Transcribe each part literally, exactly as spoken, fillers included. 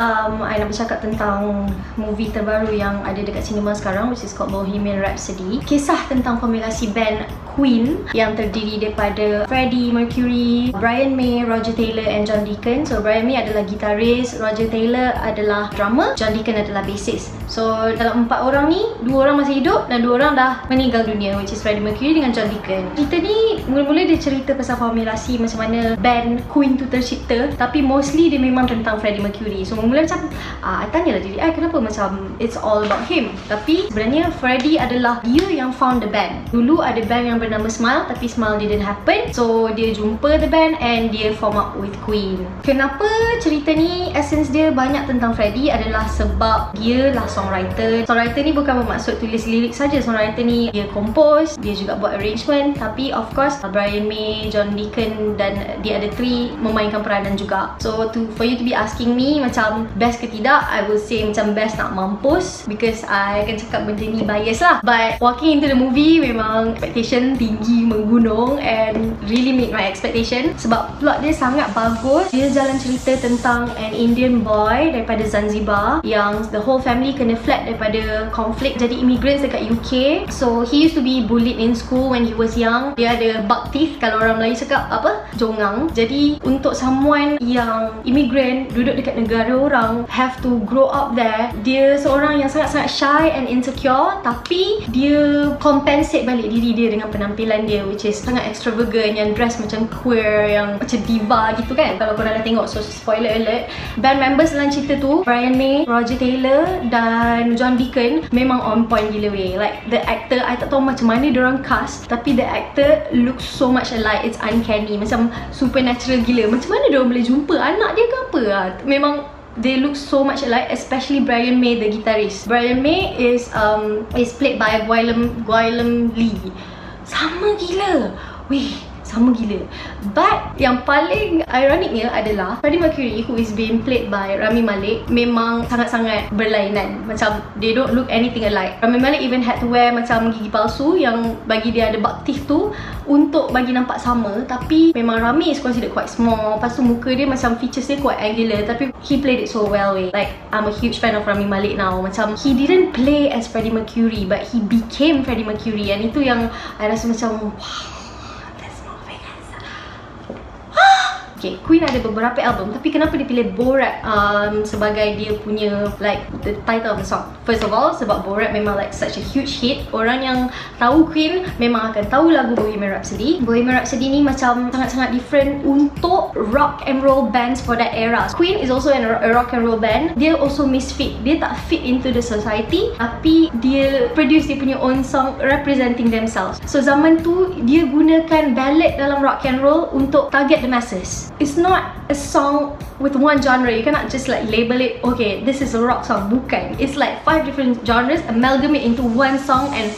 Um, I nak bercakap tentang movie terbaru yang ada dekat cinema sekarang, which is called Bohemian Rhapsody. Kisah tentang formulasi band Queen yang terdiri daripada Freddie Mercury, Brian May, Roger Taylor and John Deacon. So Brian May adalah gitaris, Roger Taylor adalah drummer, John Deacon adalah bassist. So dalam empat orang ni, dua orang masih hidup dan dua orang dah meninggal dunia, which is Freddie Mercury dengan John Deacon. Cerita ni mula-mula dia cerita pasal formulasi macam mana band Queen tu tercipta, tapi mostly dia memang tentang Freddie Mercury. So mula macam ah, I tanyalah diri I kenapa macam it's all about him. Tapi sebenarnya Freddie adalah dia yang found the band. Dulu ada band yang bernama Smile, tapi Smile didn't happen. So dia jumpa the band and dia form up with Queen. Kenapa cerita ni essence dia banyak tentang Freddie adalah sebab dia lah songwriter. Songwriter ni bukan bermaksud tulis lirik saja. Songwriter ni dia compose, dia juga buat arrangement. Tapi of course Brian May, John Deacon dan the other three memainkan peranan juga. So to for you to be asking me macam best ke tidak, I will say macam best nak mampus, because I akan cakap benda ni bias lah. But walking into the movie memang expectation tinggi menggunung and really meet my expectation sebab plot dia sangat bagus. Dia jalan cerita tentang an Indian boy daripada Zanzibar yang the whole family kena flat daripada konflik jadi immigrants dekat U K. So he used to be bullied in school when he was young. Dia ada buck teeth, kalau orang Melayu cakap apa? Jongang. Jadi untuk someone yang immigrant duduk dekat negara orang, have to grow up there, dia seorang yang sangat-sangat shy and insecure, tapi dia compensate balik diri dia dengan penampilan dia, which is sangat extravagant, yang dress macam queer, yang macam diva gitu kan. Kalau korang dah tengok, so spoiler alert, band members dalam cerita tu, Brian May, Roger Taylor dan John Deacon memang on point gila weh. Like the actor, I tak tahu macam mana diorang cast, tapi the actor looks so much alike. It's uncanny, macam supernatural gila. Macam mana diorang boleh jumpa anak dia ke apa lah. Memang they look so much alike, especially Brian May, the guitarist. Brian May is um is played by Gwilym Gwilym Lee. Sama gila. Weh, sama gila. But yang paling ironicnya adalah Freddie Mercury, who is being played by Rami Malek, memang sangat-sangat berlainan. Macam they don't look anything alike. Rami Malek even had to wear macam gigi palsu yang bagi dia ada buck teeth tu untuk bagi nampak sama. Tapi memang Rami is considered quite small. Lepas tu muka dia macam features dia quite angular, tapi he played it so well weh. Like I'm a huge fan of Rami Malek now. Macam he didn't play as Freddie Mercury, but he became Freddie Mercury. And itu yang I rasa macam wow. Okay, Queen ada beberapa album, tapi kenapa dia pilih Borat um, sebagai dia punya like the title of the song? First of all, sebab Borat memang like such a huge hit. Orang yang tahu Queen memang akan tahu lagu Bohemian Rhapsody. Bohemian Rhapsody ni macam sangat-sangat different untuk rock and roll bands for that era. Queen is also an, a rock and roll band. Dia also misfit. Dia tak fit into the society, tapi dia produce dia punya own song representing themselves. So zaman tu dia gunakan ballad dalam rock and roll untuk target the masses. It's not a song with one genre. You cannot just like label it, okay, this is a rock song. Bukan. It's like five different genres amalgamate into one song. And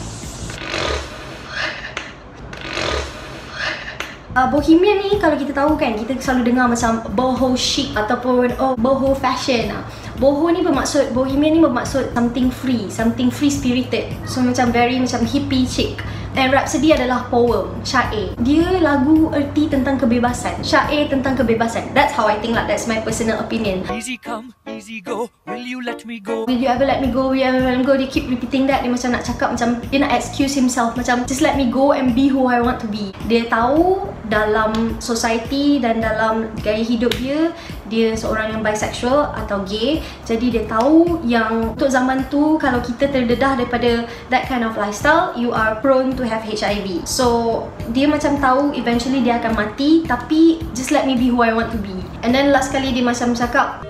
uh, Bohemian ni kalau kita tahu kan, kita selalu dengar macam boho chic ataupun oh boho fashion. Boho ni bermaksud, Bohemian ni bermaksud something free, something free spirited. So macam very macam hippie chic. And Rhapsody adalah poem, syair. Dia lagu erti tentang kebebasan, syair tentang kebebasan. That's how I think lah, that's my personal opinion. Easy come, easy go, will you let me go? Will you ever let me go, will you ever let me go? Dia keep repeating that. Dia macam nak cakap, macam dia nak excuse himself, macam just let me go and be who I want to be. Dia tahu dalam society dan dalam gaya hidup dia, dia seorang yang bisexual atau gay. Jadi dia tahu yang untuk zaman tu, kalau kita terdedah daripada that kind of lifestyle, you are prone to have H I V. So dia macam tahu eventually dia akan mati, tapi just let me be who I want to be. And then last kali dia macam cakap,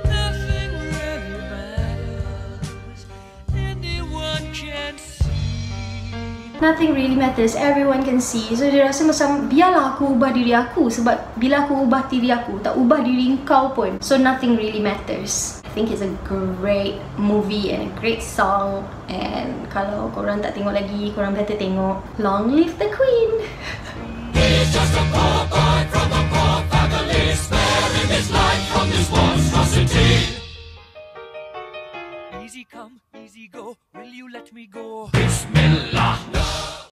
nothing really matters, everyone can see. So dia rasa macam biarlah aku ubah diri aku, sebab bila aku ubah diri aku, tak ubah diri kau pun. So nothing really matters. I think it's a great movie and a great song. And kalau korang tak tengok lagi, korang better tengok. Long live the Queen. He's just a poor boy from a poor family, sparing his life from this monstrosity. Easy come, easy go, will you let me go? Kiss me.